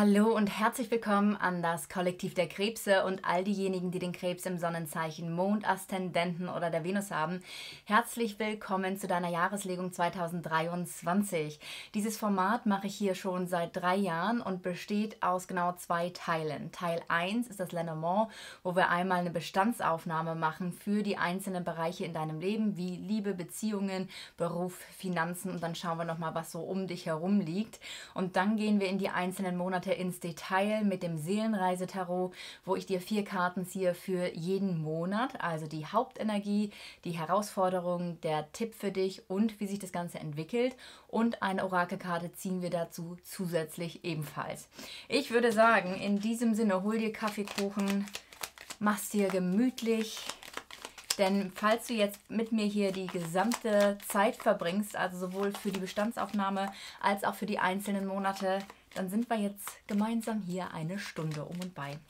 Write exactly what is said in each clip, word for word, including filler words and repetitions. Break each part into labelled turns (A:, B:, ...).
A: Hallo und herzlich willkommen an das Kollektiv der Krebse und all diejenigen, die den Krebs im Sonnenzeichen Mond, Aszendenten oder der Venus haben. Herzlich willkommen zu deiner Jahreslegung zweitausenddreiundzwanzig. Dieses Format mache ich hier schon seit drei Jahren und besteht aus genau zwei Teilen. Teil eins ist das Lenormand, wo wir einmal eine Bestandsaufnahme machen für die einzelnen Bereiche in deinem Leben, wie Liebe, Beziehungen, Beruf, Finanzen, und dann schauen wir nochmal, was so um dich herum liegt. Und dann gehen wir in die einzelnen Monate ins Detail mit dem Seelenreise-Tarot, wo ich dir vier Karten ziehe für jeden Monat, also die Hauptenergie, die Herausforderung, der Tipp für dich und wie sich das Ganze entwickelt, und eine Orakelkarte ziehen wir dazu zusätzlich ebenfalls. Ich würde sagen, in diesem Sinne, hol dir Kaffeekuchen, mach's dir gemütlich, denn falls du jetzt mit mir hier die gesamte Zeit verbringst, also sowohl für die Bestandsaufnahme als auch für die einzelnen Monate, dann sind wir jetzt gemeinsam hier eine Stunde um und bei.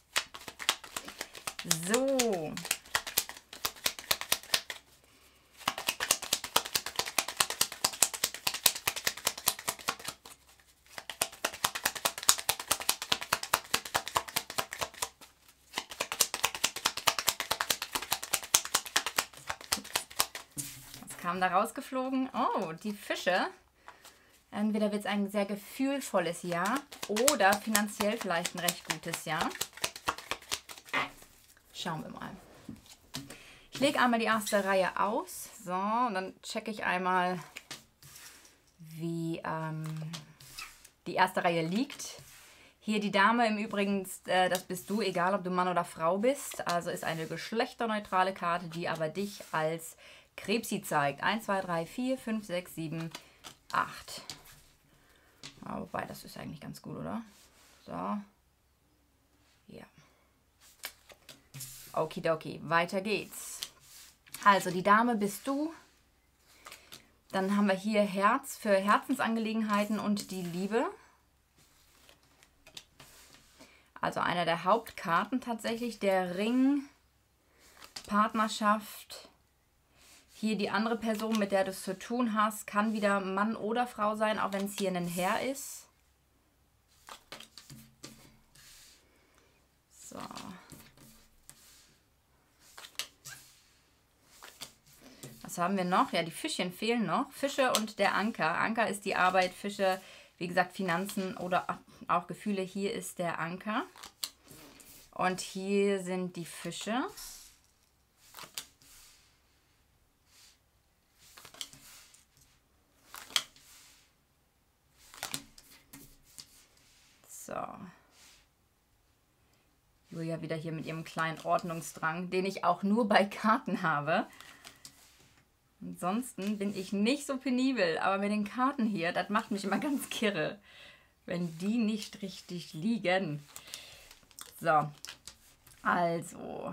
A: So. Was kam da rausgeflogen? Oh, die Fische. Entweder wird es ein sehr gefühlvolles Jahr oder finanziell vielleicht ein recht gutes Jahr. Schauen wir mal. Ich lege einmal die erste Reihe aus. So, und dann checke ich einmal, wie ähm, die erste Reihe liegt. Hier die Dame im Übrigen, äh, das bist du, egal ob du Mann oder Frau bist. Also ist eine geschlechterneutrale Karte, die aber dich als Krebsi zeigt. eins, zwei, drei, vier, fünf, sechs, sieben, acht. Ja, wobei, das ist eigentlich ganz gut, oder? So. Ja. Okidoki, weiter geht's. Also, die Dame bist du. Dann haben wir hier Herz für Herzensangelegenheiten und die Liebe. Also einer der Hauptkarten tatsächlich. Der Ring, Partnerschaft. Hier die andere Person, mit der du es zu tun hast, kann wieder Mann oder Frau sein, auch wenn es hier ein Herr ist. So. Was haben wir noch? Ja, die Fischchen fehlen noch. Fische und der Anker. Anker ist die Arbeit, Fische, wie gesagt, Finanzen oder auch Gefühle. Hier ist der Anker. Und hier sind die Fische. So. Julia wieder hier mit ihrem kleinen Ordnungsdrang, den ich auch nur bei Karten habe. Ansonsten bin ich nicht so penibel, aber mit den Karten hier, das macht mich immer ganz kirre, wenn die nicht richtig liegen. So, also.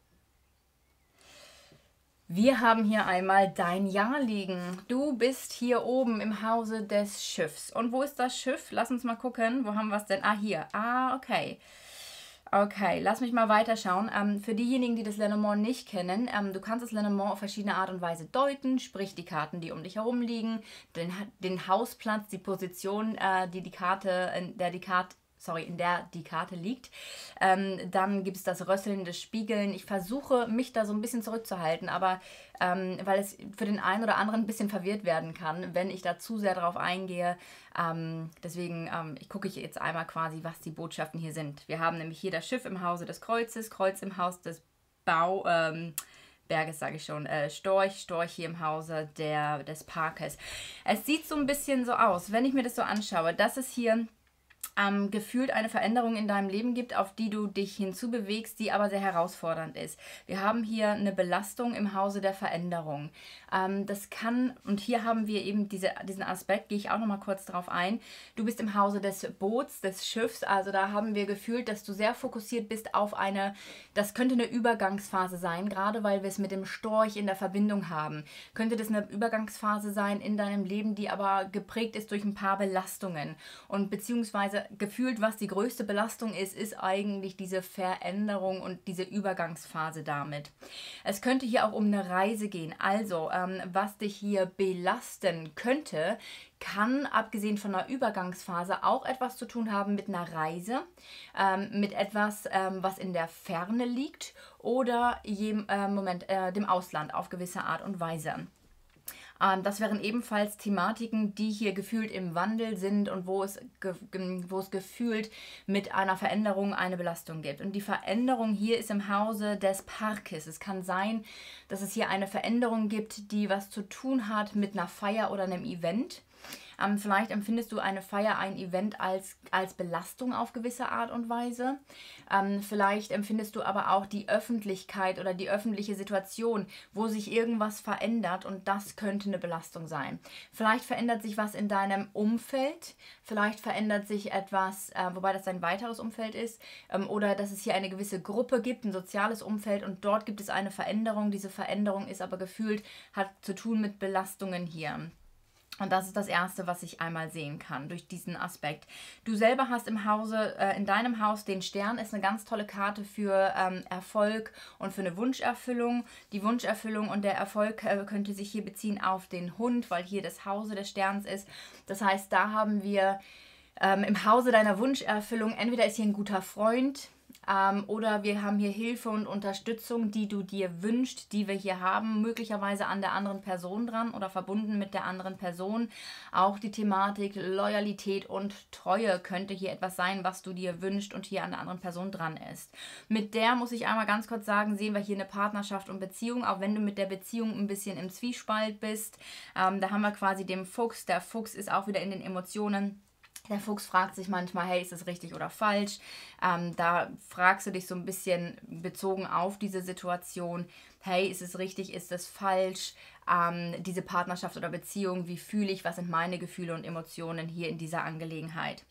A: Wir haben hier einmal dein Jahr liegen. Du bist hier oben im Hause des Schiffs. Und wo ist das Schiff? Lass uns mal gucken. Wo haben wir es denn? Ah, hier. Ah, okay. Okay, lass mich mal weiterschauen. Ähm, für diejenigen, die das Lenormand nicht kennen, ähm, du kannst das Lenormand auf verschiedene Art und Weise deuten, sprich die Karten, die um dich herum liegen, den, den Hausplatz, die Position, äh, die die Karte, in der die Karte sorry, in der die Karte liegt. Ähm, dann gibt es das Rösseln, das Spiegeln. Ich versuche, mich da so ein bisschen zurückzuhalten, aber ähm, weil es für den einen oder anderen ein bisschen verwirrt werden kann, wenn ich da zu sehr drauf eingehe. Ähm, deswegen ähm, ich gucke ich jetzt einmal quasi, was die Botschaften hier sind. Wir haben nämlich hier das Schiff im Hause des Kreuzes, Kreuz im Haus des Bau... Ähm, Berges, sage ich schon, äh, Storch, Storch hier im Hause der, des Parkes. Es sieht so ein bisschen so aus, wenn ich mir das so anschaue, dass es hier ähm, gefühlt eine Veränderung in deinem Leben gibt, auf die du dich hinzubewegst, die aber sehr herausfordernd ist. Wir haben hier eine Belastung im Hause der Veränderung. Ähm, das kann, und hier haben wir eben diese, diesen Aspekt, gehe ich auch nochmal kurz drauf ein. Du bist im Hause des Boots, des Schiffs, also da haben wir gefühlt, dass du sehr fokussiert bist auf eine, das könnte eine Übergangsphase sein, gerade weil wir es mit dem Storch in der Verbindung haben. Könnte das eine Übergangsphase sein in deinem Leben, die aber geprägt ist durch ein paar Belastungen und beziehungsweise hier gefühlt, was die größte Belastung ist, ist eigentlich diese Veränderung und diese Übergangsphase damit. Es könnte hier auch um eine Reise gehen. Also, ähm, was dich hier belasten könnte, kann, abgesehen von einer Übergangsphase, auch etwas zu tun haben mit einer Reise, ähm, mit etwas, ähm, was in der Ferne liegt oder jem, äh, Moment, äh, dem Ausland auf gewisse Art und Weise. Ähm, das wären ebenfalls Thematiken, die hier gefühlt im Wandel sind und wo es, ge wo es gefühlt mit einer Veränderung eine Belastung gibt. Und die Veränderung hier ist im Hause des Parkes. Es kann sein, dass es hier eine Veränderung gibt, die was zu tun hat mit einer Feier oder einem Event. Ähm, vielleicht empfindest du eine Feier, ein Event als, als Belastung auf gewisse Art und Weise. Ähm, vielleicht empfindest du aber auch die Öffentlichkeit oder die öffentliche Situation, wo sich irgendwas verändert und das könnte eine Belastung sein. Vielleicht verändert sich was in deinem Umfeld, vielleicht verändert sich etwas, äh, wobei das ein weiteres Umfeld ist, ähm, oder dass es hier eine gewisse Gruppe gibt, ein soziales Umfeld und dort gibt es eine Veränderung. Diese Veränderung ist aber gefühlt, hat zu tun mit Belastungen hier. Und das ist das Erste, was ich einmal sehen kann durch diesen Aspekt. Du selber hast im Hause, äh, in deinem Haus den Stern, ist eine ganz tolle Karte für ähm, Erfolg und für eine Wunscherfüllung. Die Wunscherfüllung und der Erfolg äh, könnte sich hier beziehen auf den Hund, weil hier das Hause des Sterns ist. Das heißt, da haben wir ähm, im Hause deiner Wunscherfüllung, entweder ist hier ein guter Freund, Ähm, oder wir haben hier Hilfe und Unterstützung, die du dir wünschst, die wir hier haben, möglicherweise an der anderen Person dran oder verbunden mit der anderen Person. Auch die Thematik Loyalität und Treue könnte hier etwas sein, was du dir wünschst und hier an der anderen Person dran ist. Mit der, muss ich einmal ganz kurz sagen, sehen wir hier eine Partnerschaft und Beziehung, auch wenn du mit der Beziehung ein bisschen im Zwiespalt bist. Ähm, da haben wir quasi den Fuchs. Der Fuchs ist auch wieder in den Emotionen. Der Fuchs fragt sich manchmal, hey, ist das richtig oder falsch? Ähm, da fragst du dich so ein bisschen bezogen auf diese Situation, hey, ist es richtig, ist es falsch? Ähm, diese Partnerschaft oder Beziehung, wie fühle ich, was sind meine Gefühle und Emotionen hier in dieser Angelegenheit?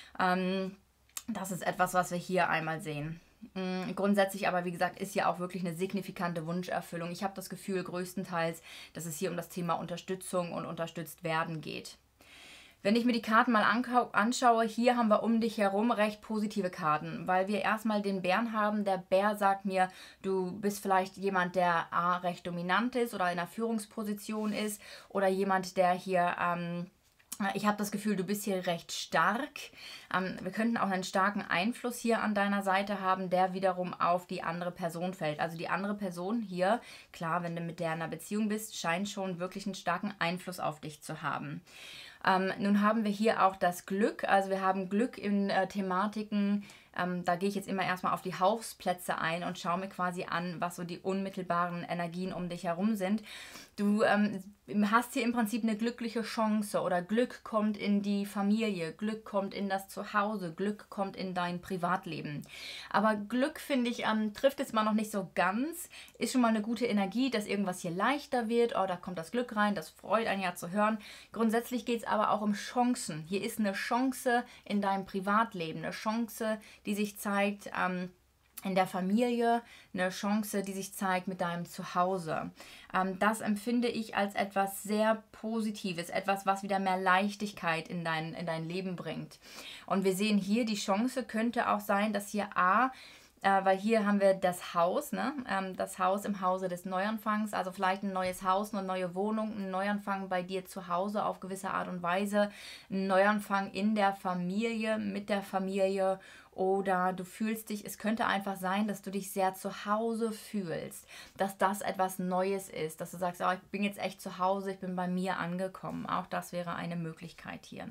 A: Ähm, das ist etwas, was wir hier einmal sehen. Grundsätzlich aber, wie gesagt, ist ja auch wirklich eine signifikante Wunscherfüllung. Ich habe das Gefühl größtenteils, dass es hier um das Thema Unterstützung und unterstützt werden geht. Wenn ich mir die Karten mal anschaue, hier haben wir um dich herum recht positive Karten, weil wir erstmal den Bären haben. Der Bär sagt mir, du bist vielleicht jemand, der A, recht dominant ist oder in einer Führungsposition ist oder jemand, der hier... Ähm, Ich habe das Gefühl, du bist hier recht stark. Ähm, wir könnten auch einen starken Einfluss hier an deiner Seite haben, der wiederum auf die andere Person fällt. Also die andere Person hier, klar, wenn du mit der in einer Beziehung bist, scheint schon wirklich einen starken Einfluss auf dich zu haben. Ähm, nun haben wir hier auch das Glück. Also wir haben Glück in äh, Thematiken. Ähm, da gehe ich jetzt immer erstmal auf die Hausplätze ein und schaue mir quasi an, was so die unmittelbaren Energien um dich herum sind. Du ähm, hast hier im Prinzip eine glückliche Chance oder Glück kommt in die Familie, Glück kommt in das Zuhause, Glück kommt in dein Privatleben. Aber Glück, finde ich, ähm, trifft es mal noch nicht so ganz. Ist schon mal eine gute Energie, dass irgendwas hier leichter wird. Oh, da kommt das Glück rein, das freut einen ja zu hören. Grundsätzlich geht es aber auch um Chancen. Hier ist eine Chance in deinem Privatleben, eine Chance, die sich zeigt ähm, in der Familie, eine Chance, die sich zeigt mit deinem Zuhause. Ähm, das empfinde ich als etwas sehr Positives, etwas, was wieder mehr Leichtigkeit in dein, in dein Leben bringt. Und wir sehen hier, die Chance könnte auch sein, dass hier A, Äh, weil hier haben wir das Haus, ne? Ähm, das Haus im Hause des Neuanfangs, also vielleicht ein neues Haus, eine neue Wohnung, ein Neuanfang bei dir zu Hause auf gewisse Art und Weise, ein Neuanfang in der Familie, mit der Familie oder du fühlst dich, es könnte einfach sein, dass du dich sehr zu Hause fühlst, dass das etwas Neues ist, dass du sagst, oh, ich bin jetzt echt zu Hause, ich bin bei mir angekommen. Auch das wäre eine Möglichkeit hier.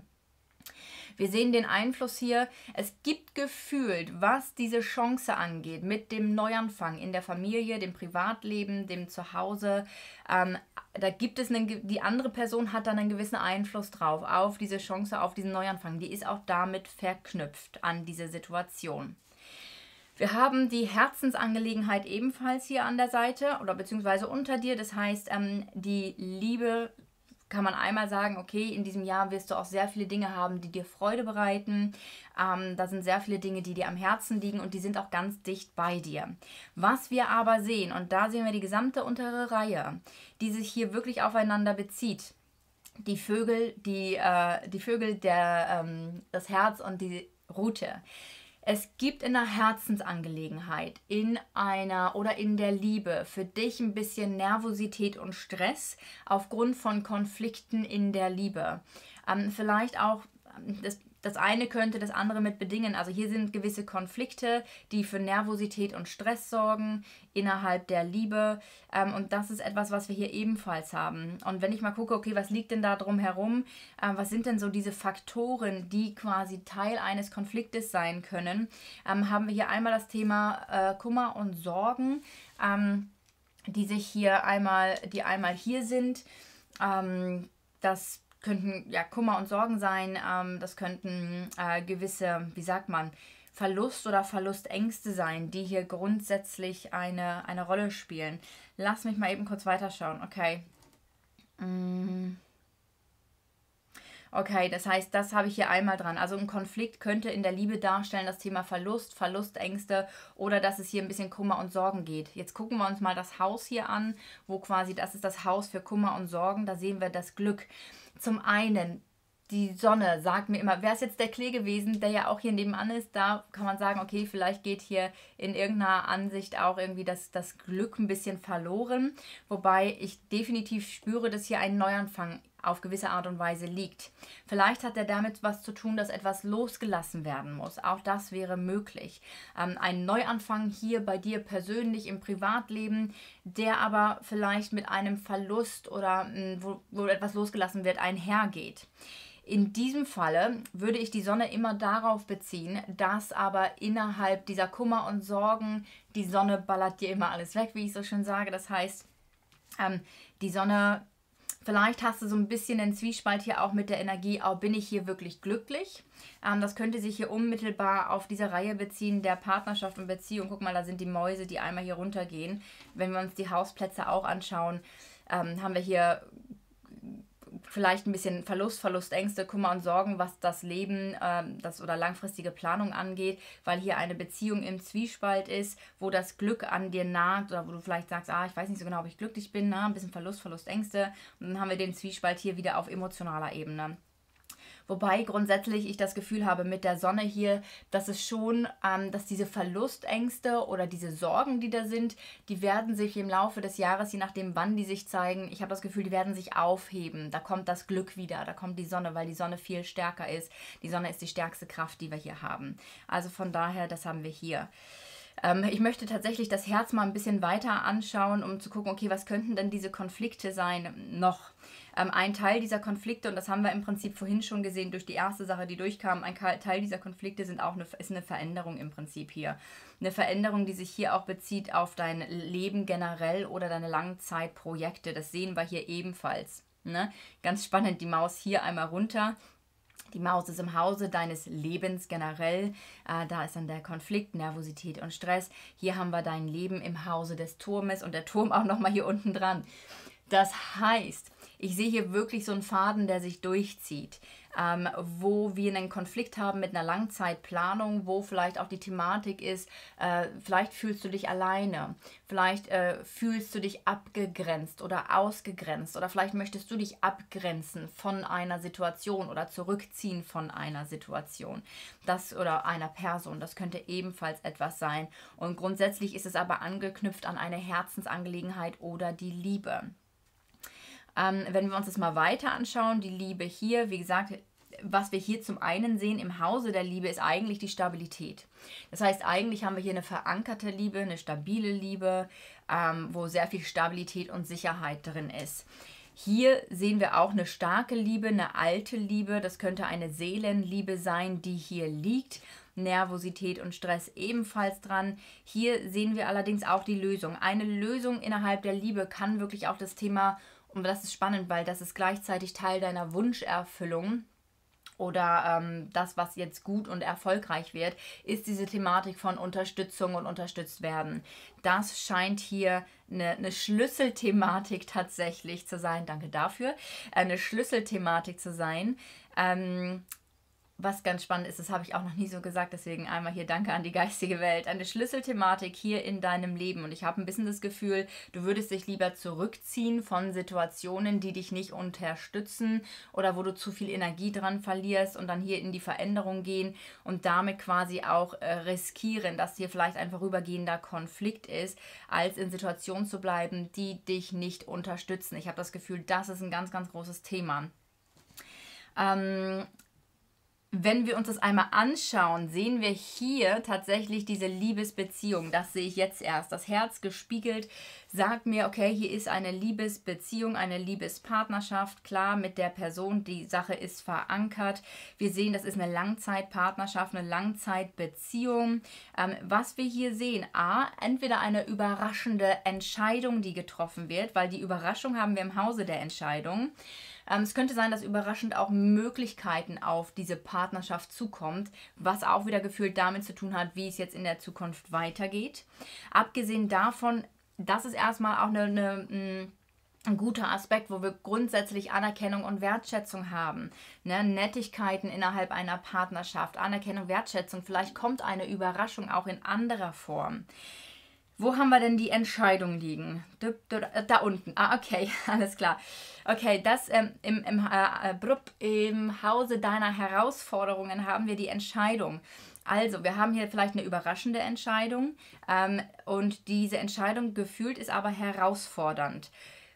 A: Wir sehen den Einfluss hier. Es gibt gefühlt, was diese Chance angeht, mit dem Neuanfang in der Familie, dem Privatleben, dem Zuhause. Ähm, da gibt es, einen, die andere Person hat dann einen gewissen Einfluss drauf, auf diese Chance, auf diesen Neuanfang. Die ist auch damit verknüpft an diese Situation. Wir haben die Herzensangelegenheit ebenfalls hier an der Seite oder beziehungsweise unter dir. Das heißt, ähm, die Liebe, kann man einmal sagen, okay, in diesem Jahr wirst du auch sehr viele Dinge haben, die dir Freude bereiten. Ähm, da sind sehr viele Dinge, die dir am Herzen liegen und die sind auch ganz dicht bei dir. Was wir aber sehen, und da sehen wir die gesamte untere Reihe, die sich hier wirklich aufeinander bezieht. die Vögel, die, äh, die Vögel, der, ähm, das Herz und die Rute. Es gibt in der Herzensangelegenheit, in einer oder in der Liebe für dich ein bisschen Nervosität und Stress aufgrund von Konflikten in der Liebe. Ähm, vielleicht auch, das, das eine könnte das andere mit bedingen. Also hier sind gewisse Konflikte, die für Nervosität und Stress sorgen innerhalb der Liebe. Ähm, und das ist etwas, was wir hier ebenfalls haben. Und wenn ich mal gucke, okay, was liegt denn da drum herum? Ähm, was sind denn so diese Faktoren, die quasi Teil eines Konfliktes sein können? Ähm, haben wir hier einmal das Thema äh, Kummer und Sorgen, ähm, die sich hier einmal, die einmal hier sind. Ähm, das könnten ja Kummer und Sorgen sein, ähm, das könnten äh, gewisse, wie sagt man, Verlust oder Verlustängste sein, die hier grundsätzlich eine, eine Rolle spielen. Lass mich mal eben kurz weiterschauen. Okay. Mm. Okay, das heißt, das habe ich hier einmal dran. Also ein Konflikt könnte in der Liebe darstellen das Thema Verlust, Verlustängste oder dass es hier ein bisschen Kummer und Sorgen geht. Jetzt gucken wir uns mal das Haus hier an, wo quasi, das ist das Haus für Kummer und Sorgen. Da sehen wir das Glück. Zum einen, die Sonne sagt mir immer, wäre es jetzt der Klee gewesen, der ja auch hier nebenan ist, da kann man sagen, okay, vielleicht geht hier in irgendeiner Ansicht auch irgendwie das, das Glück ein bisschen verloren. Wobei ich definitiv spüre, dass hier ein Neuanfang auf gewisse Art und Weise liegt. Vielleicht hat er damit was zu tun, dass etwas losgelassen werden muss. Auch das wäre möglich. Ähm, ein Neuanfang hier bei dir persönlich im Privatleben, der aber vielleicht mit einem Verlust oder mh, wo, wo etwas losgelassen wird, einhergeht. In diesem Falle würde ich die Sonne immer darauf beziehen, dass aber innerhalb dieser Kummer und Sorgen, die Sonne ballert dir immer alles weg, wie ich so schön sage. Das heißt, ähm, die Sonne... Vielleicht hast du so ein bisschen den Zwiespalt hier auch mit der Energie, auch bin ich hier wirklich glücklich? Ähm, das könnte sich hier unmittelbar auf diese Reihe beziehen, der Partnerschaft und Beziehung. Guck mal, da sind die Mäuse, die einmal hier runtergehen. Wenn wir uns die Hausplätze auch anschauen, ähm, haben wir hier vielleicht ein bisschen Verlust, Verlustängste, Kummer und Sorgen, was das Leben ähm, das oder langfristige Planung angeht, weil hier eine Beziehung im Zwiespalt ist, wo das Glück an dir nagt oder wo du vielleicht sagst, ah, ich weiß nicht so genau, ob ich glücklich bin, na, ein bisschen Verlust, Verlustängste und dann haben wir den Zwiespalt hier wieder auf emotionaler Ebene. Wobei grundsätzlich ich das Gefühl habe mit der Sonne hier, dass es schon, ähm, dass diese Verlustängste oder diese Sorgen, die da sind, die werden sich im Laufe des Jahres, je nachdem wann die sich zeigen, ich habe das Gefühl, die werden sich aufheben. Da kommt das Glück wieder, da kommt die Sonne, weil die Sonne viel stärker ist. Die Sonne ist die stärkste Kraft, die wir hier haben. Also von daher, das haben wir hier. Ich möchte tatsächlich das Herz mal ein bisschen weiter anschauen, um zu gucken, okay, was könnten denn diese Konflikte sein noch? Ähm, ein Teil dieser Konflikte, und das haben wir im Prinzip vorhin schon gesehen durch die erste Sache, die durchkam, ein Teil dieser Konflikte sind auch eine, ist eine Veränderung im Prinzip hier. Eine Veränderung, die sich hier auch bezieht auf dein Leben generell oder deine Langzeitprojekte. Das sehen wir hier ebenfalls. Ne? Ganz spannend, die Maus hier einmal runter. Die Maus ist im Hause deines Lebens generell. Äh, da ist dann der Konflikt, Nervosität und Stress. Hier haben wir dein Leben im Hause des Turmes und der Turm auch nochmal hier unten dran. Das heißt, ich sehe hier wirklich so einen Faden, der sich durchzieht, ähm, wo wir einen Konflikt haben mit einer Langzeitplanung, wo vielleicht auch die Thematik ist, äh, vielleicht fühlst du dich alleine, vielleicht äh, fühlst du dich abgegrenzt oder ausgegrenzt oder vielleicht möchtest du dich abgrenzen von einer Situation oder zurückziehen von einer Situation, das oder einer Person, das könnte ebenfalls etwas sein und grundsätzlich ist es aber angeknüpft an eine Herzensangelegenheit oder die Liebe. Ähm, wenn wir uns das mal weiter anschauen, die Liebe hier, wie gesagt, was wir hier zum einen sehen im Hause der Liebe, ist eigentlich die Stabilität. Das heißt, eigentlich haben wir hier eine verankerte Liebe, eine stabile Liebe, ähm, wo sehr viel Stabilität und Sicherheit drin ist. Hier sehen wir auch eine starke Liebe, eine alte Liebe. Das könnte eine Seelenliebe sein, die hier liegt. Nervosität und Stress ebenfalls dran. Hier sehen wir allerdings auch die Lösung. Eine Lösung innerhalb der Liebe kann wirklich auch das Thema, und das ist spannend, weil das ist gleichzeitig Teil deiner Wunscherfüllung oder ähm, das, was jetzt gut und erfolgreich wird, ist diese Thematik von Unterstützung und unterstützt werden. Das scheint hier eine, eine Schlüsselthematik tatsächlich zu sein. Danke dafür. Eine Schlüsselthematik zu sein. Ähm, was ganz spannend ist, das habe ich auch noch nie so gesagt, deswegen einmal hier danke an die geistige Welt. Eine Schlüsselthematik hier in deinem Leben und ich habe ein bisschen das Gefühl, du würdest dich lieber zurückziehen von Situationen, die dich nicht unterstützen oder wo du zu viel Energie dran verlierst und dann hier in die Veränderung gehen und damit quasi auch äh, riskieren, dass hier vielleicht ein vorübergehender Konflikt ist, als in Situationen zu bleiben, die dich nicht unterstützen. Ich habe das Gefühl, das ist ein ganz, ganz großes Thema. Ähm, Wenn wir uns das einmal anschauen, sehen wir hier tatsächlich diese Liebesbeziehung. Das sehe ich jetzt erst. Das Herz gespiegelt sagt mir, okay, hier ist eine Liebesbeziehung, eine Liebespartnerschaft. Klar, mit der Person, die Sache ist verankert. Wir sehen, das ist eine Langzeitpartnerschaft, eine Langzeitbeziehung. Ähm, was wir hier sehen, a, entweder eine überraschende Entscheidung, die getroffen wird, weil die Überraschung haben wir im Hause der Entscheidung. Ähm, es könnte sein, dass überraschend auch Möglichkeiten auf diese Partnerschaft zukommt, was auch wieder gefühlt damit zu tun hat, wie es jetzt in der Zukunft weitergeht. Abgesehen davon, das ist erstmal auch eine, eine, ein guter Aspekt, wo wir grundsätzlich Anerkennung und Wertschätzung haben. Ne? Nettigkeiten innerhalb einer Partnerschaft, Anerkennung, Wertschätzung. Vielleicht kommt eine Überraschung auch in anderer Form. Wo haben wir denn die Entscheidung liegen? Da unten. Ah, okay, alles klar. Okay, das ähm, im, im, äh, brup, im Hause deiner Herausforderungen haben wir die Entscheidung. Also, wir haben hier vielleicht eine überraschende Entscheidung ähm, und diese Entscheidung gefühlt ist aber herausfordernd.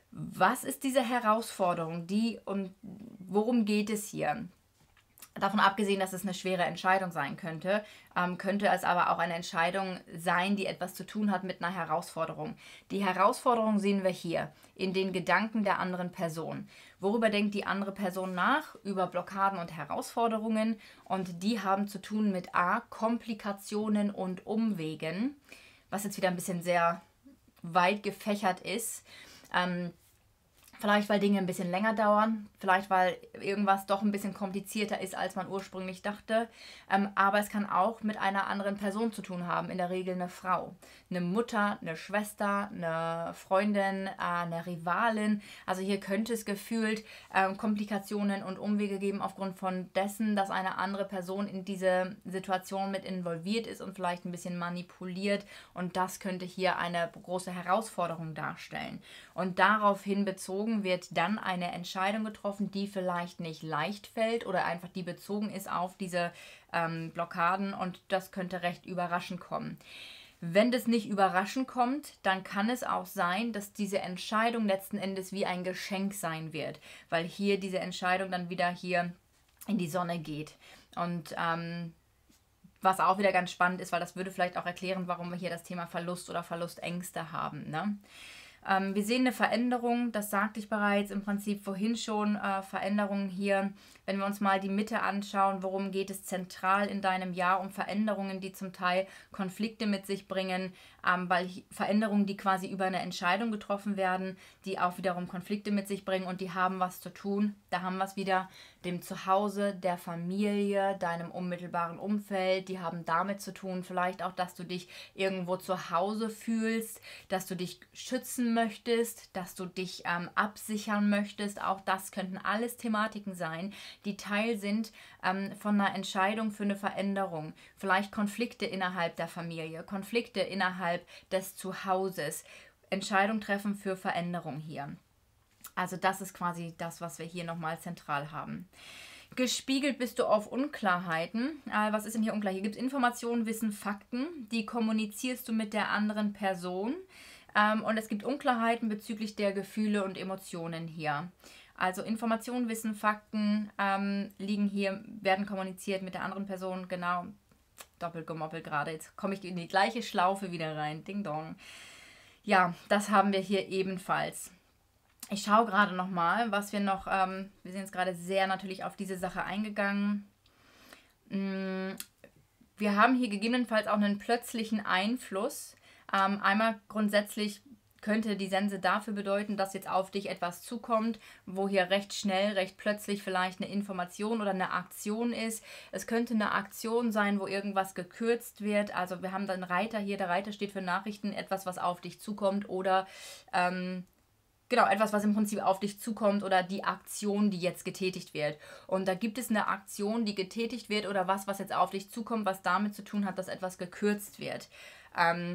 A: Was ist diese Herausforderung? Die, um, worum geht es hier? Davon abgesehen, dass es eine schwere Entscheidung sein könnte, ähm, könnte es aber auch eine Entscheidung sein, die etwas zu tun hat mit einer Herausforderung. Die Herausforderung sehen wir hier in den Gedanken der anderen Person. Worüber denkt die andere Person nach? Über Blockaden und Herausforderungen und die haben zu tun mit A, Komplikationen und Umwegen, was jetzt wieder ein bisschen sehr weit gefächert ist. Ähm, Vielleicht, weil Dinge ein bisschen länger dauern, vielleicht, weil irgendwas doch ein bisschen komplizierter ist, als man ursprünglich dachte. Ähm, aber es kann auch mit einer anderen Person zu tun haben, in der Regel eine Frau. Eine Mutter, eine Schwester, eine Freundin, äh, eine Rivalin. Also hier könnte es gefühlt ähm, Komplikationen und Umwege geben aufgrund von dessen, dass eine andere Person in diese Situation mit involviert ist und vielleicht ein bisschen manipuliert. Und das könnte hier eine große Herausforderung darstellen. Und daraufhin bezogen wird dann eine Entscheidung getroffen, die vielleicht nicht leicht fällt oder einfach die bezogen ist auf diese ähm, Blockaden und das könnte recht überraschend kommen. Wenn das nicht überraschend kommt, dann kann es auch sein, dass diese Entscheidung letzten Endes wie ein Geschenk sein wird, weil hier diese Entscheidung dann wieder hier in die Sonne geht. Und ähm, was auch wieder ganz spannend ist, weil das würde vielleicht auch erklären, warum wir hier das Thema Verlust oder Verlustängste haben, ne? Ähm, wir sehen eine Veränderung, das sagte ich bereits im Prinzip vorhin schon, äh, Veränderungen hier. Wenn wir uns mal die Mitte anschauen, worum geht es zentral in deinem Jahr, um Veränderungen, die zum Teil Konflikte mit sich bringen, ähm, weil Veränderungen, die quasi über eine Entscheidung getroffen werden, die auch wiederum Konflikte mit sich bringen und die haben was zu tun. Da haben wir es wieder, dem Zuhause, der Familie, deinem unmittelbaren Umfeld, die haben damit zu tun, vielleicht auch, dass du dich irgendwo zu Hause fühlst, dass du dich schützen möchtest, dass du dich ähm, absichern möchtest. Auch das könnten alles Thematiken sein, die Teil sind ähm, von einer Entscheidung für eine Veränderung. Vielleicht Konflikte innerhalb der Familie, Konflikte innerhalb des Zuhauses. Entscheidung treffen für Veränderung hier. Also das ist quasi das, was wir hier nochmal zentral haben. Gespiegelt bist du auf Unklarheiten. Äh, was ist denn hier unklar? Hier gibt es Informationen, Wissen, Fakten. Die kommunizierst du mit der anderen Person. Ähm, und es gibt Unklarheiten bezüglich der Gefühle und Emotionen hier. Also Informationen, Wissen, Fakten ähm, liegen hier, werden kommuniziert mit der anderen Person. Genau, doppelgemoppelt gerade. Jetzt komme ich in die gleiche Schlaufe wieder rein. Ding dong. Ja, das haben wir hier ebenfalls. Ich schaue gerade nochmal, was wir noch, ähm, wir sind jetzt gerade sehr natürlich auf diese Sache eingegangen. Wir haben hier gegebenenfalls auch einen plötzlichen Einfluss. Ähm, einmal grundsätzlich könnte die Sense dafür bedeuten, dass jetzt auf dich etwas zukommt, wo hier recht schnell, recht plötzlich vielleicht eine Information oder eine Aktion ist. Es könnte eine Aktion sein, wo irgendwas gekürzt wird. Also wir haben dann Reiter hier, der Reiter steht für Nachrichten, etwas, was auf dich zukommt oder ähm, genau, etwas, was im Prinzip auf dich zukommt oder die Aktion, die jetzt getätigt wird. Und da gibt es eine Aktion, die getätigt wird oder was, was jetzt auf dich zukommt, was damit zu tun hat, dass etwas gekürzt wird. Ähm,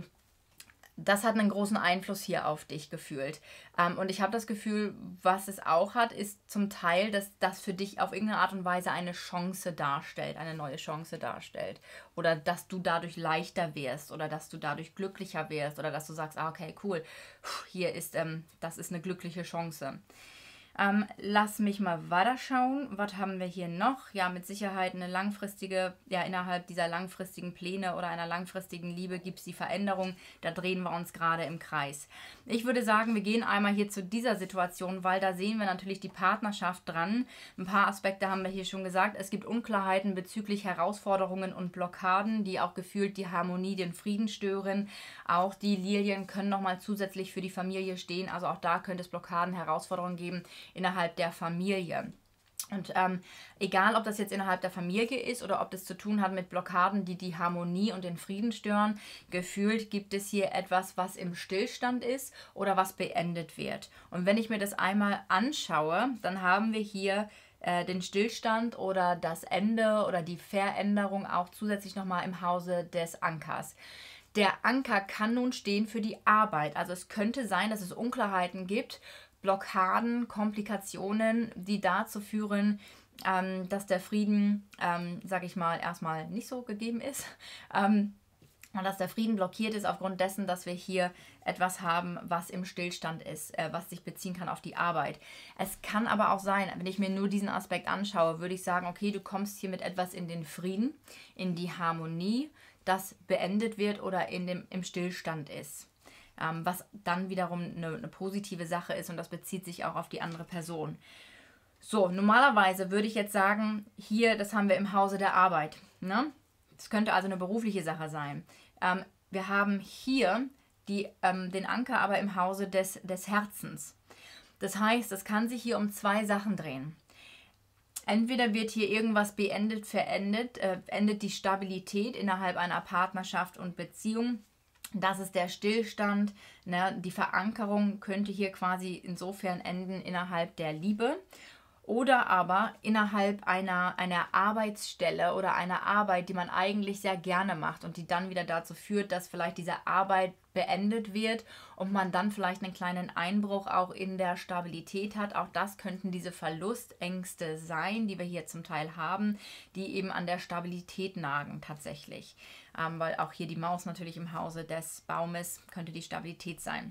A: Das hat einen großen Einfluss hier auf dich gefühlt. Ähm, und ich habe das Gefühl, was es auch hat, ist zum Teil, dass das für dich auf irgendeine Art und Weise eine Chance darstellt, eine neue Chance darstellt. Oder dass du dadurch leichter wirst oder dass du dadurch glücklicher wirst oder dass du sagst, ah, okay, cool, hier ist, ähm, das ist eine glückliche Chance. Ähm, lass mich mal weiterschauen. Was haben wir hier noch? Ja, mit Sicherheit eine langfristige, ja, innerhalb dieser langfristigen Pläne oder einer langfristigen Liebe gibt es die Veränderung. Da drehen wir uns gerade im Kreis. Ich würde sagen, wir gehen einmal hier zu dieser Situation, weil da sehen wir natürlich die Partnerschaft dran. Ein paar Aspekte haben wir hier schon gesagt. Es gibt Unklarheiten bezüglich Herausforderungen und Blockaden, die auch gefühlt die Harmonie, den Frieden stören. Auch die Lilien können nochmal zusätzlich für die Familie stehen. Also auch da könnte es Blockaden, Herausforderungen geben innerhalb der Familie. Und ähm, egal, ob das jetzt innerhalb der Familie ist oder ob das zu tun hat mit Blockaden, die die Harmonie und den Frieden stören, gefühlt gibt es hier etwas, was im Stillstand ist oder was beendet wird. Und wenn ich mir das einmal anschaue, dann haben wir hier äh, den Stillstand oder das Ende oder die Veränderung auch zusätzlich nochmal im Hause des Ankers. Der Anker kann nun stehen für die Arbeit. Also es könnte sein, dass es Unklarheiten gibt, Blockaden, Komplikationen, die dazu führen, ähm, dass der Frieden, ähm, sage ich mal, erstmal nicht so gegeben ist. Ähm, und dass der Frieden blockiert ist aufgrund dessen, dass wir hier etwas haben, was im Stillstand ist, äh, was sich beziehen kann auf die Arbeit. Es kann aber auch sein, wenn ich mir nur diesen Aspekt anschaue, würde ich sagen, okay, du kommst hier mit etwas in den Frieden, in die Harmonie, das beendet wird oder in dem, im Stillstand ist. Ähm, was dann wiederum eine, eine positive Sache ist und das bezieht sich auch auf die andere Person. So, normalerweise würde ich jetzt sagen, hier, das haben wir im Hause der Arbeit. Ne? Das könnte also eine berufliche Sache sein. Ähm, wir haben hier die, ähm, den Anker aber im Hause des, des Herzens. Das heißt, es kann sich hier um zwei Sachen drehen. Entweder wird hier irgendwas beendet, verendet, äh, endet die Stabilität innerhalb einer Partnerschaft und Beziehung. Das ist der Stillstand, ne? Die Verankerung könnte hier quasi insofern enden innerhalb der Liebe oder aber innerhalb einer, einer Arbeitsstelle oder einer Arbeit, die man eigentlich sehr gerne macht und die dann wieder dazu führt, dass vielleicht diese Arbeit beendet wird und man dann vielleicht einen kleinen Einbruch auch in der Stabilität hat. Auch das könnten diese Verlustängste sein, die wir hier zum Teil haben, die eben an der Stabilität nagen tatsächlich. Ähm, weil auch hier die Maus natürlich im Hause des Baumes könnte die Stabilität sein.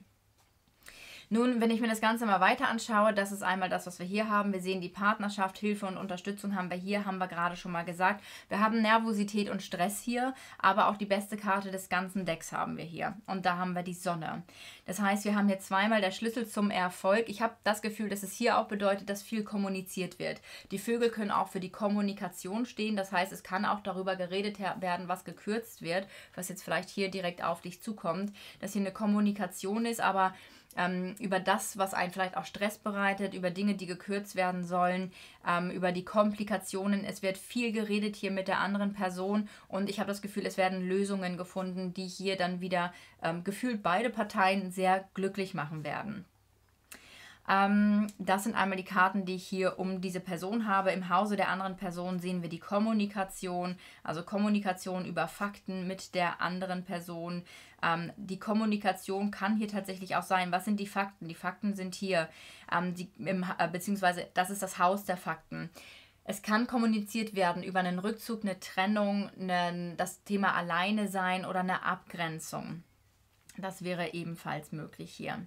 A: Nun, wenn ich mir das Ganze mal weiter anschaue, das ist einmal das, was wir hier haben. Wir sehen die Partnerschaft, Hilfe und Unterstützung haben wir hier, haben wir gerade schon mal gesagt. Wir haben Nervosität und Stress hier, aber auch die beste Karte des ganzen Decks haben wir hier. Und da haben wir die Sonne. Das heißt, wir haben hier zweimal der Schlüssel zum Erfolg. Ich habe das Gefühl, dass es hier auch bedeutet, dass viel kommuniziert wird. Die Vögel können auch für die Kommunikation stehen. Das heißt, es kann auch darüber geredet werden, was gekürzt wird, was jetzt vielleicht hier direkt auf dich zukommt. Dass hier eine Kommunikation ist, aber Ähm, über das, was einen vielleicht auch Stress bereitet, über Dinge, die gekürzt werden sollen, ähm, über die Komplikationen. Es wird viel geredet hier mit der anderen Person und ich habe das Gefühl, es werden Lösungen gefunden, die hier dann wieder ähm, gefühlt beide Parteien sehr glücklich machen werden. Ähm, das sind einmal die Karten, die ich hier um diese Person habe. Im Hause der anderen Person sehen wir die Kommunikation, also Kommunikation über Fakten mit der anderen Person. Ähm, die Kommunikation kann hier tatsächlich auch sein, was sind die Fakten? Die Fakten sind hier, ähm, die, im, äh, beziehungsweise das ist das Haus der Fakten. Es kann kommuniziert werden über einen Rückzug, eine Trennung, einen, das Thema Alleine sein oder eine Abgrenzung. Das wäre ebenfalls möglich hier.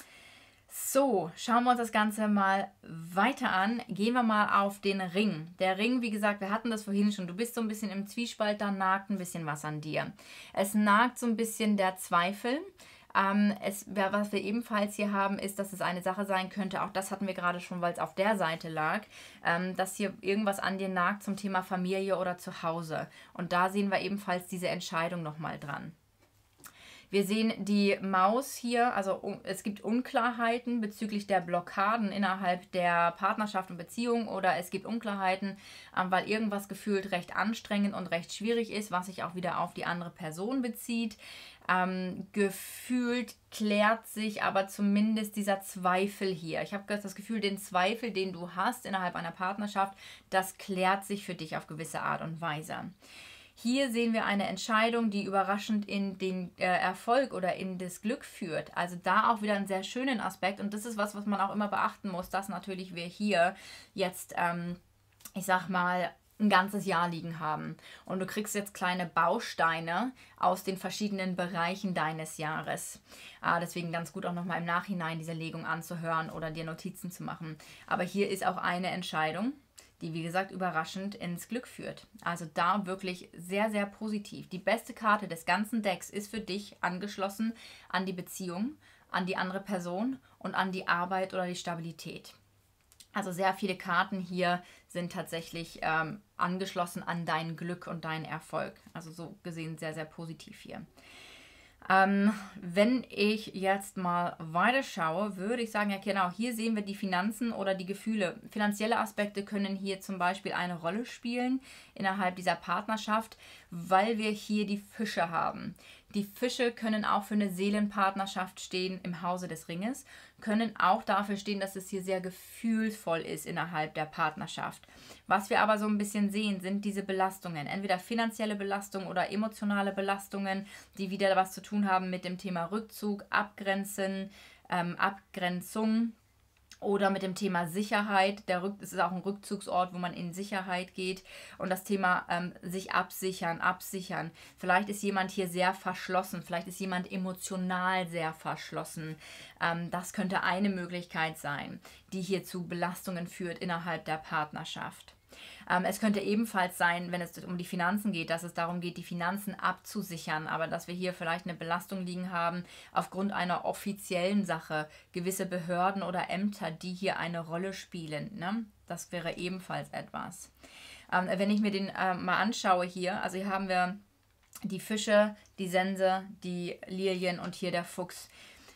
A: So, schauen wir uns das Ganze mal weiter an. Gehen wir mal auf den Ring. Der Ring, wie gesagt, wir hatten das vorhin schon. Du bist so ein bisschen im Zwiespalt, da nagt ein bisschen was an dir. Es nagt so ein bisschen der Zweifel. Ähm, es, was wir ebenfalls hier haben, ist, dass es eine Sache sein könnte, auch das hatten wir gerade schon, weil es auf der Seite lag, ähm, dass hier irgendwas an dir nagt zum Thema Familie oder Zuhause. Und da sehen wir ebenfalls diese Entscheidung nochmal dran. Wir sehen die Maus hier, also es gibt Unklarheiten bezüglich der Blockaden innerhalb der Partnerschaft und Beziehung oder es gibt Unklarheiten, weil irgendwas gefühlt recht anstrengend und recht schwierig ist, was sich auch wieder auf die andere Person bezieht. Ähm, gefühlt klärt sich aber zumindest dieser Zweifel hier. Ich habe das Gefühl, den Zweifel, den du hast innerhalb einer Partnerschaft, das klärt sich für dich auf gewisse Art und Weise. Hier sehen wir eine Entscheidung, die überraschend in den äh, Erfolg oder in das Glück führt. Also da auch wieder einen sehr schönen Aspekt. Und das ist was, was man auch immer beachten muss, dass natürlich wir hier jetzt, ähm, ich sag mal, ein ganzes Jahr liegen haben. Und du kriegst jetzt kleine Bausteine aus den verschiedenen Bereichen deines Jahres. Ah, deswegen ganz gut auch nochmal im Nachhinein diese Legung anzuhören oder dir Notizen zu machen. Aber hier ist auch eine Entscheidung, die, wie gesagt, überraschend ins Glück führt. Also da wirklich sehr, sehr positiv. Die beste Karte des ganzen Decks ist für dich angeschlossen an die Beziehung, an die andere Person und an die Arbeit oder die Stabilität. Also sehr viele Karten hier sind tatsächlich ähm, angeschlossen an dein Glück und deinen Erfolg. Also so gesehen sehr, sehr positiv hier. Ähm, wenn ich jetzt mal weiterschaue, würde ich sagen, ja genau, hier sehen wir die Finanzen oder die Gefühle. Finanzielle Aspekte können hier zum Beispiel eine Rolle spielen innerhalb dieser Partnerschaft, weil wir hier die Fische haben. Die Fische können auch für eine Seelenpartnerschaft stehen im Hause des Ringes, können auch dafür stehen, dass es hier sehr gefühlvoll ist innerhalb der Partnerschaft. Was wir aber so ein bisschen sehen, sind diese Belastungen, entweder finanzielle Belastungen oder emotionale Belastungen, die wieder was zu tun haben mit dem Thema Rückzug, Abgrenzen, ähm, Abgrenzung. Oder mit dem Thema Sicherheit. Der Rück, es ist auch ein Rückzugsort, wo man in Sicherheit geht. Und das Thema ähm, sich absichern, absichern. Vielleicht ist jemand hier sehr verschlossen. Vielleicht ist jemand emotional sehr verschlossen. Ähm, das könnte eine Möglichkeit sein, die hier zu Belastungen führt innerhalb der Partnerschaft. Ähm, es könnte ebenfalls sein, wenn es um die Finanzen geht, dass es darum geht, die Finanzen abzusichern, aber dass wir hier vielleicht eine Belastung liegen haben aufgrund einer offiziellen Sache, gewisse Behörden oder Ämter, die hier eine Rolle spielen. Ne? Das wäre ebenfalls etwas. Ähm, wenn ich mir den äh, mal anschaue hier, also hier haben wir die Fische, die Sense, die Lilien und hier der Fuchs.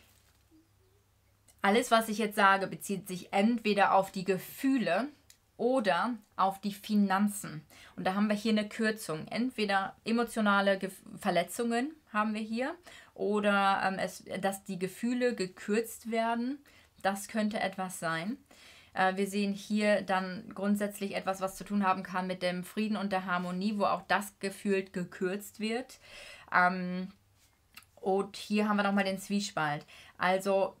A: Alles, was ich jetzt sage, bezieht sich entweder auf die Gefühle oder auf die Finanzen. Und da haben wir hier eine Kürzung. Entweder emotionale Ge- Verletzungen haben wir hier oder ähm, es, dass die Gefühle gekürzt werden. Das könnte etwas sein. Äh, wir sehen hier dann grundsätzlich etwas, was zu tun haben kann mit dem Frieden und der Harmonie, wo auch das gefühlt gekürzt wird. Ähm, und hier haben wir nochmal den Zwiespalt. Also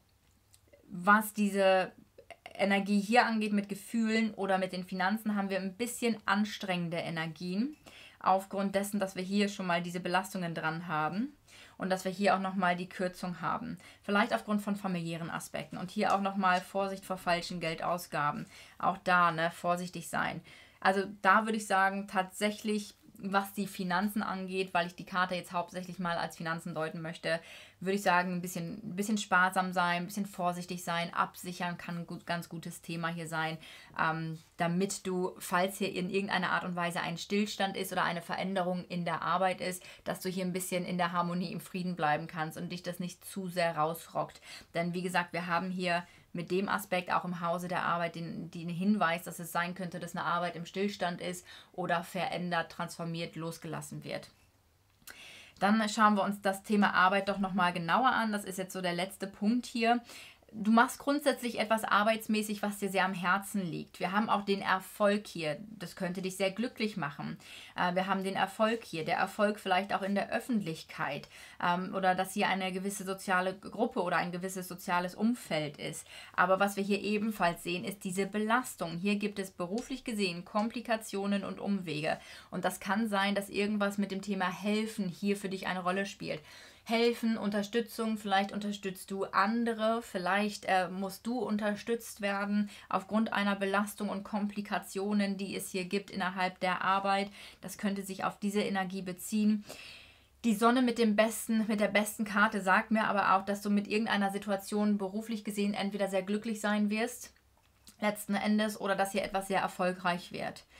A: was diese Energie hier angeht mit Gefühlen oder mit den Finanzen, haben wir ein bisschen anstrengende Energien aufgrund dessen, dass wir hier schon mal diese Belastungen dran haben und dass wir hier auch nochmal die Kürzung haben. Vielleicht aufgrund von familiären Aspekten und hier auch nochmal Vorsicht vor falschen Geldausgaben. Auch da, ne, vorsichtig sein. Also da würde ich sagen, tatsächlich, was die Finanzen angeht, weil ich die Karte jetzt hauptsächlich mal als Finanzen deuten möchte, würde ich sagen, ein bisschen, ein bisschen sparsam sein, ein bisschen vorsichtig sein, absichern kann ein gut, ganz gutes Thema hier sein, ähm, damit du, falls hier in irgendeiner Art und Weise ein Stillstand ist oder eine Veränderung in der Arbeit ist, dass du hier ein bisschen in der Harmonie, im Frieden bleiben kannst und dich das nicht zu sehr rausrockt. Denn wie gesagt, wir haben hier mit dem Aspekt auch im Hause der Arbeit den, den Hinweis, dass es sein könnte, dass eine Arbeit im Stillstand ist oder verändert, transformiert, losgelassen wird. Dann schauen wir uns das Thema Arbeit doch nochmal genauer an. Das ist jetzt so der letzte Punkt hier. Du machst grundsätzlich etwas arbeitsmäßig, was dir sehr am Herzen liegt. Wir haben auch den Erfolg hier. Das könnte dich sehr glücklich machen. Äh, wir haben den Erfolg hier. Der Erfolg vielleicht auch in der Öffentlichkeit. Ähm, oder dass hier eine gewisse soziale Gruppe oder ein gewisses soziales Umfeld ist. Aber was wir hier ebenfalls sehen, ist diese Belastung. Hier gibt es beruflich gesehen Komplikationen und Umwege. Und das kann sein, dass irgendwas mit dem Thema Helfen hier für dich eine Rolle spielt. Helfen, Unterstützung, vielleicht unterstützt du andere, vielleicht äh, musst du unterstützt werden aufgrund einer Belastung und Komplikationen, die es hier gibt innerhalb der Arbeit. Das könnte sich auf diese Energie beziehen. Die Sonne mit dem besten, mit der besten Karte sagt mir aber auch, dass du mit irgendeiner Situation beruflich gesehen entweder sehr glücklich sein wirst, letzten Endes, oder dass hier etwas sehr erfolgreich wird.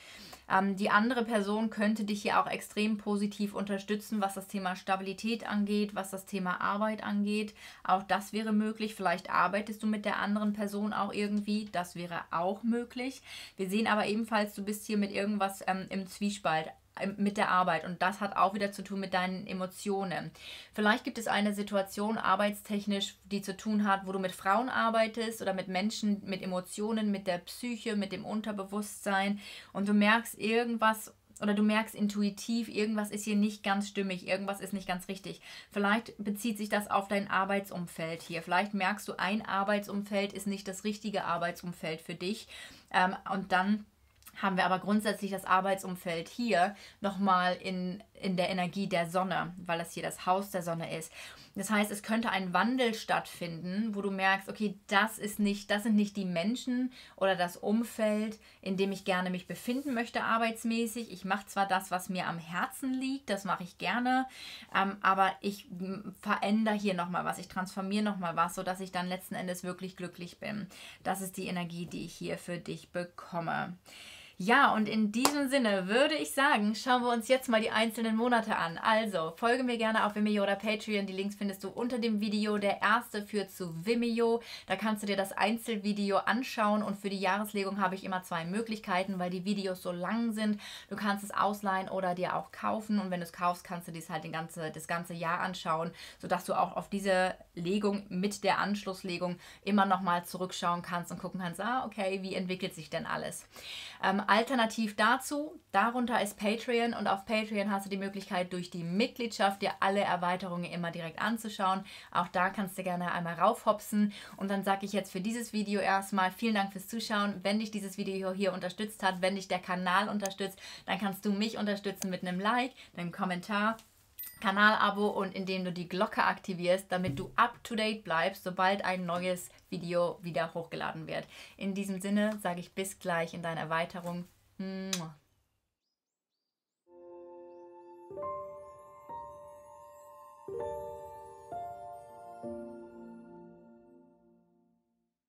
A: Ähm, die andere Person könnte dich hier auch extrem positiv unterstützen, was das Thema Stabilität angeht, was das Thema Arbeit angeht. Auch das wäre möglich. Vielleicht arbeitest du mit der anderen Person auch irgendwie. Das wäre auch möglich. Wir sehen aber ebenfalls, du bist hier mit irgendwas ähm, im Zwiespalt mit der Arbeit und das hat auch wieder zu tun mit deinen Emotionen. Vielleicht gibt es eine Situation arbeitstechnisch, die zu tun hat, wo du mit Frauen arbeitest oder mit Menschen, mit Emotionen, mit der Psyche, mit dem Unterbewusstsein und du merkst irgendwas oder du merkst intuitiv, irgendwas ist hier nicht ganz stimmig, irgendwas ist nicht ganz richtig. Vielleicht bezieht sich das auf dein Arbeitsumfeld hier. Vielleicht merkst du, ein Arbeitsumfeld ist nicht das richtige Arbeitsumfeld für dich ähm, und dann haben wir aber grundsätzlich das Arbeitsumfeld hier nochmal in, in der Energie der Sonne, weil das hier das Haus der Sonne ist. Das heißt, es könnte ein Wandel stattfinden, wo du merkst, okay, das ist nicht, das sind nicht die Menschen oder das Umfeld, in dem ich gerne mich befinden möchte arbeitsmäßig. Ich mache zwar das, was mir am Herzen liegt, das mache ich gerne, ähm, aber ich verändere hier nochmal was, ich transformiere nochmal was, sodass ich dann letzten Endes wirklich glücklich bin. Das ist die Energie, die ich hier für dich bekomme. Ja, und in diesem Sinne würde ich sagen, schauen wir uns jetzt mal die einzelnen Monate an. Also, folge mir gerne auf Vimeo oder Patreon. Die Links findest du unter dem Video. Der erste führt zu Vimeo. Da kannst du dir das Einzelvideo anschauen. Und für die Jahreslegung habe ich immer zwei Möglichkeiten, weil die Videos so lang sind. Du kannst es ausleihen oder dir auch kaufen. Und wenn du es kaufst, kannst du dies halt den ganze, das ganze Jahr anschauen, sodass du auch auf diese Legung mit der Anschlusslegung immer nochmal zurückschauen kannst und gucken kannst, ah, okay, wie entwickelt sich denn alles? Ähm, alternativ dazu, darunter ist Patreon und auf Patreon hast du die Möglichkeit, durch die Mitgliedschaft dir alle Erweiterungen immer direkt anzuschauen. Auch da kannst du gerne einmal raufhopsen und dann sage ich jetzt für dieses Video erstmal vielen Dank fürs Zuschauen. Wenn dich dieses Video hier unterstützt hat, wenn dich der Kanal unterstützt, dann kannst du mich unterstützen mit einem Like, einem Kommentar, Kanalabo und indem du die Glocke aktivierst, damit du up to date bleibst, sobald ein neues Video wieder hochgeladen wird. In diesem Sinne sage ich bis gleich in deiner Erweiterung. Mua.